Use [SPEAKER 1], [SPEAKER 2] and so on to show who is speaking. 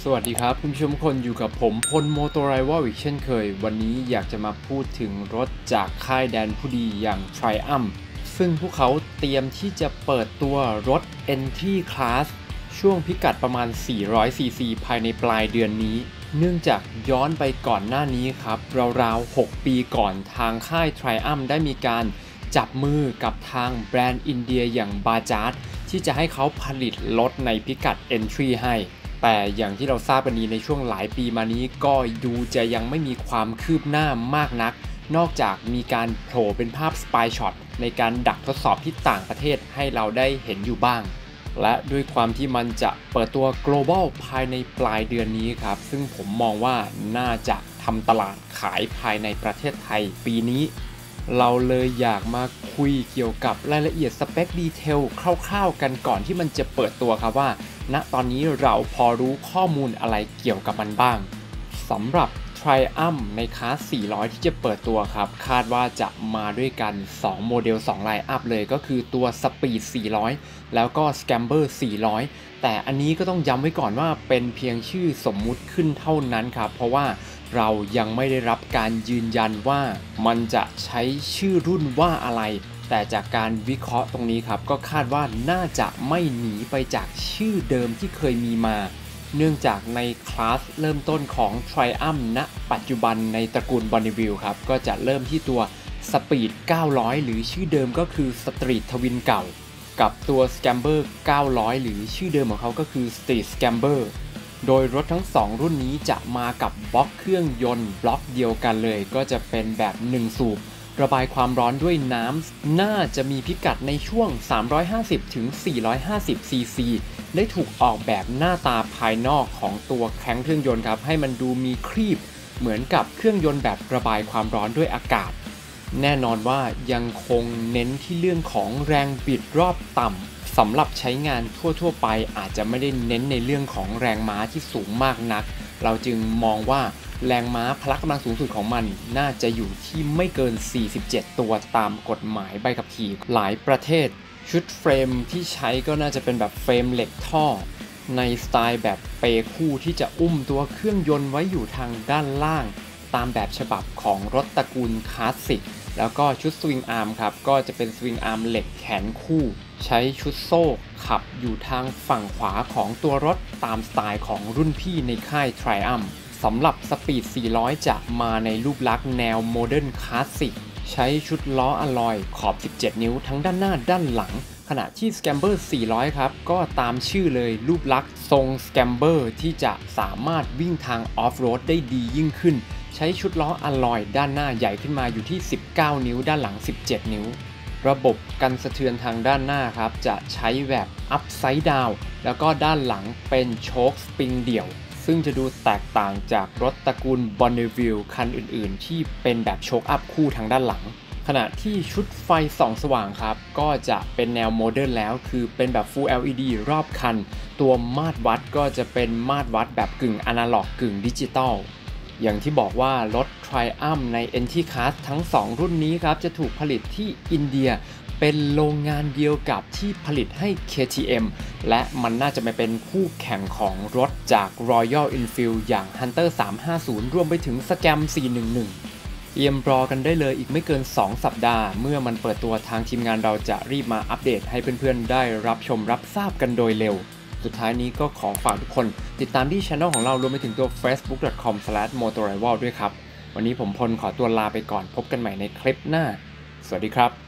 [SPEAKER 1] สวัสดีครับคุณผู้ชมทุกคนอยู่กับผมพลโมโตไรวอลอีกเช่นเคยวันนี้อยากจะมาพูดถึงรถจากค่ายแดนผู้ดีอย่าง Triumph ซึ่งพวกเขาเตรียมที่จะเปิดตัวรถ Entry Class ช่วงพิกัดประมาณ400 cc ภายในปลายเดือนนี้เนื่องจากย้อนไปก่อนหน้านี้ครับราวๆ6 ปีก่อนทางค่าย Triumph ได้มีการจับมือกับทางแบรนด์อินเดียอย่าง Bajaj ที่จะให้เขาผลิตรถในพิกัด Entry ให้แต่อย่างที่เราทราบกันดีในช่วงหลายปีมานี้ก็ดูจะยังไม่มีความคืบหน้ามากนักนอกจากมีการโผล่เป็นภาพสปายช็อตในการดักทดสอบที่ต่างประเทศให้เราได้เห็นอยู่บ้างและด้วยความที่มันจะเปิดตัว global ภายในปลายเดือนนี้ครับซึ่งผมมองว่าน่าจะทำตลาดขายภายในประเทศไทยปีนี้เราเลยอยากมาคุยเกี่ยวกับรายละเอียดสเปคดีเทลคร่าวๆกันก่อนที่มันจะเปิดตัวครับว่าณตอนนี้เราพอรู้ข้อมูลอะไรเกี่ยวกับมันบ้างสำหรับ Triumph ในคลาส400ที่จะเปิดตัวครับคาดว่าจะมาด้วยกัน2โมเดล2ไลน์อัพเลยก็คือตัว Speed 400แล้วก็ Scrambler 400แต่อันนี้ก็ต้องย้ำไว้ก่อนว่าเป็นเพียงชื่อสมมุติขึ้นเท่านั้นครับเพราะว่าเรายังไม่ได้รับการยืนยันว่ามันจะใช้ชื่อรุ่นว่าอะไรแต่จากการวิเคราะห์ตรงนี้ครับก็คาดว่าน่าจะไม่หนีไปจากชื่อเดิมที่เคยมีมาเนื่องจากในคลาสเริ่มต้นของ Triumph ณปัจจุบันในตระกูล Bonneville ครับก็จะเริ่มที่ตัว Speed 900หรือชื่อเดิมก็คือ Street Twin เก่ากับตัว Scrambler 900หรือชื่อเดิมของเขาก็คือ Street Scramblerโดยรถทั้ง2รุ่นนี้จะมากับบล็อกเครื่องยนต์บล็อกเดียวกันเลยก็จะเป็นแบบ1สูบระบายความร้อนด้วยน้ำน่าจะมีพิกัดในช่วง350ถึง450 ซีซีได้ถูกออกแบบหน้าตาภายนอกของตัวแข้งเครื่องยนต์ครับให้มันดูมีครีบเหมือนกับเครื่องยนต์แบบระบายความร้อนด้วยอากาศแน่นอนว่ายังคงเน้นที่เรื่องของแรงบิดรอบต่ำสำหรับใช้งานทั่วๆไปอาจจะไม่ได้เน้นในเรื่องของแรงม้าที่สูงมากนักเราจึงมองว่าแรงม้าพละกำลังสูงสุดของมันน่าจะอยู่ที่ไม่เกิน47ตัวตามกฎหมายใบขับขี่หลายประเทศชุดเฟรมที่ใช้ก็น่าจะเป็นแบบเฟรมเหล็กท่อในสไตล์แบบเปคู่ที่จะอุ้มตัวเครื่องยนต์ไว้อยู่ทางด้านล่างตามแบบฉบับของรถตระกูลคลาสสิกแล้วก็ชุดสวิงอาร์มครับก็จะเป็นสวิงอาร์มเหล็กแขนคู่ใช้ชุดโซ่ขับอยู่ทางฝั่งขวาของตัวรถตามสไตล์ของรุ่นพี่ในค่าย Triumph สำหรับ Speed 400 จะมาในรูปลักษณ์แนวโมเดิร์นคลาสสิกใช้ชุดล้ออะลอยขอบ 17 นิ้วทั้งด้านหน้าด้านหลังขณะที่ Scrambler 400 ครับก็ตามชื่อเลยรูปลักษณ์ทรง Scrambler ที่จะสามารถวิ่งทางออฟโรดได้ดียิ่งขึ้นใช้ชุดล้ออะลอยด้านหน้าใหญ่ขึ้นมาอยู่ที่19 นิ้วด้านหลัง17 นิ้วระบบกันสะเทือนทางด้านหน้าครับจะใช้แบบอัพไซด์ดาวน์แล้วก็ด้านหลังเป็นโชคสปริงเดี่ยวซึ่งจะดูแตกต่างจากรถตระกูล Bonneville คันอื่นๆที่เป็นแบบโชคอัพคู่ทางด้านหลังขณะที่ชุดไฟส่องสว่างครับก็จะเป็นแนวโมเดิร์นแล้วคือเป็นแบบ Full LED รอบคันตัวมาตรวัดก็จะเป็นมาตรวัดแบบกึ่งอนาล็อกกึ่งดิจิตอลอย่างที่บอกว่ารถ Triumph ใน Entry Class ทั้ง2รุ่นนี้ครับจะถูกผลิตที่อินเดียเป็นโรงงานเดียวกับที่ผลิตให้ KTM และมันน่าจะมาเป็นคู่แข่งของรถจาก Royal Enfield อย่าง Hunter 350 รวมไปถึง Scram 411เตรียมรอกันได้เลยอีกไม่เกิน2สัปดาห์เมื่อมันเปิดตัวทางทีมงานเราจะรีบมาอัปเดตให้เพื่อนๆได้รับชมรับทราบกันโดยเร็วสุดท้ายนี้ก็ขอฝากทุกคนติดตามที่ channel ของเรารวมไปถึงตัว facebook.com/motorival ด้วยครับวันนี้ผมพลขอตัวลาไปก่อนพบกันใหม่ในคลิปหน้าสวัสดีครับ